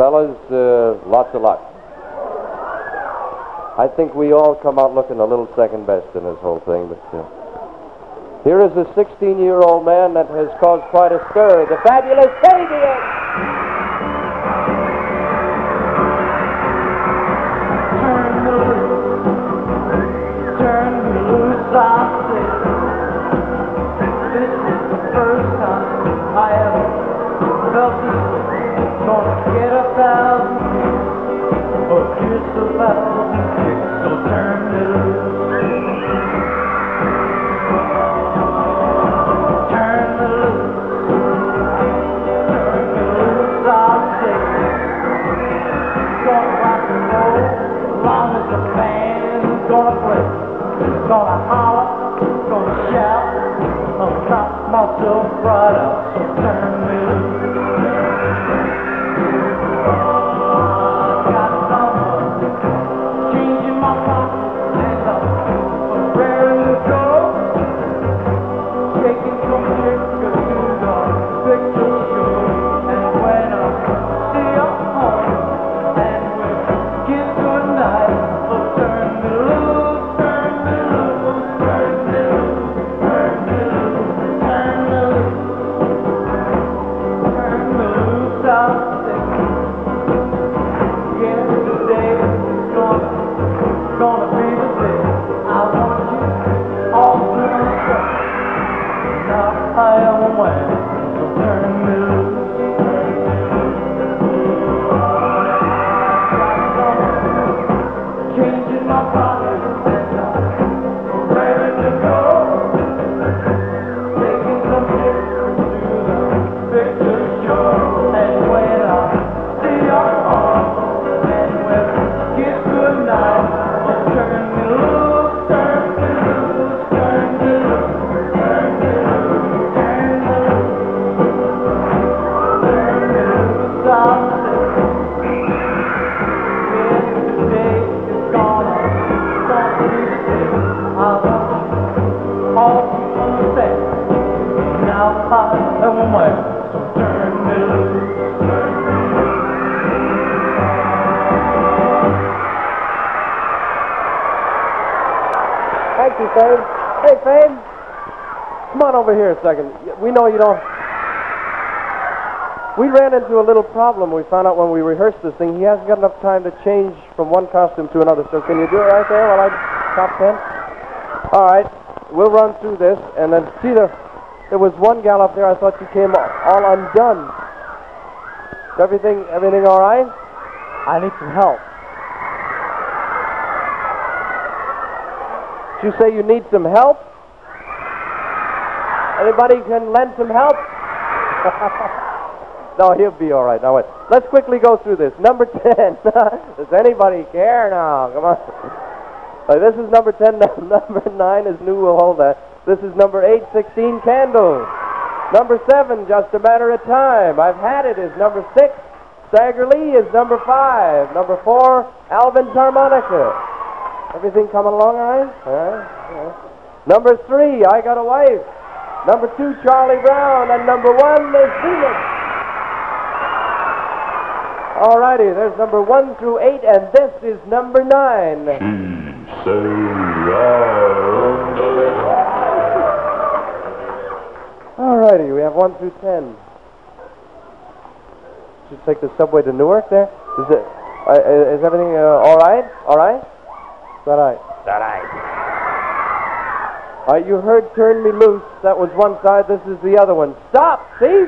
Fellas, lots of luck. I think we all come out looking a little second best in this whole thing, but here is a 16-year-old man that has caused quite a stir, the fabulous Fabian. Gonna holler, gonna shout, gonna knock myself right out, so turn me loose. Got some change in my pocket, and I'm raring to go. Taking some liquor to the picture show, and when I see you home, and we'll kiss goodnight, so turn me loose. Thank you, Fabe. Hey, Fabe, come on over here a second. We know you don't... We ran into a little problem. We found out when we rehearsed this thing, he hasn't got enough time to change from one costume to another. So can you do it right there while I top 10? All right, we'll run through this, and then see there was one gal up there. I thought she came all undone. Is everything all right? I need some help. You say you need some help? Anybody can lend some help? No, he'll be all right. Now wait. Let's quickly go through this. Number 10. Does anybody care now? Come on. This is number 10. Number 9 is New Will Hold That. This is number 8, 16 Candles. Number 7, Just a Matter of Time. I've Had It is number 6. Stagger Lee is number 5. Number 4, Alvin's Harmonica. Everything coming along all right? All right. Number 3, I Got a Wife. Number 2, Charlie Brown. And number 1 is Phoenix. All righty, there's number 1 through 8, and this is number 9. All righty, we have 1 through 10. Should take the subway to Newark there. Is everything all right? All right? Is that right? All right. All right, you heard Turn Me Loose. That was one side. This is the other one. Stop, Steve!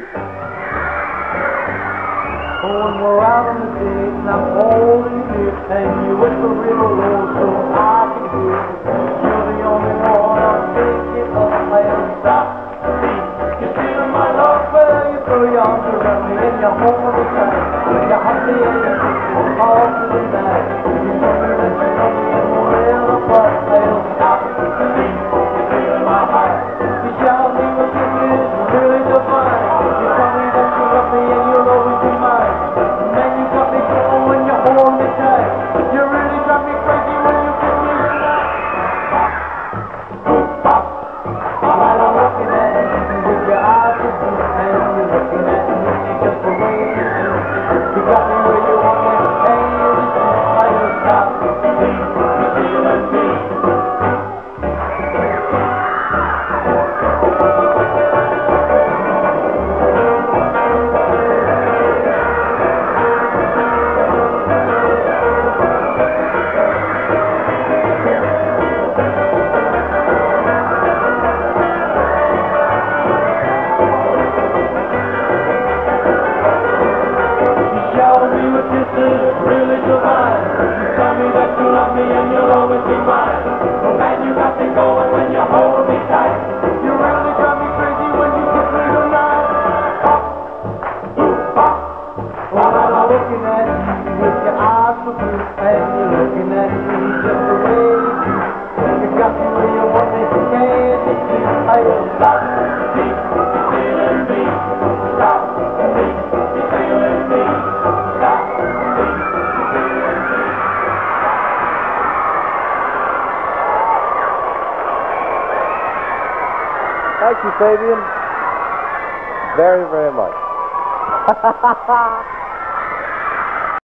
When we're out on the date and I'm holding you, and you whisper real low so I can hear you. You're the only one I'm thinking of. Stop, Steve. You're stealing my love, well, you throw your arms around me and you're home on the track. You hug me and you all to the night. You told me that you love me and we'll never part. Stop, Steve. You're stealing my heart. You shout me with kisses, really divine. You tell me that you love me and you'll always be mine. And then you got me going when you hold me tight. You really drive me crazy when you kiss me tonight. Bop. While I'm looking at you with your eyes of blue, and you're looking at me just the way you do. You got me where you Thank you, Fabian. Very, very much.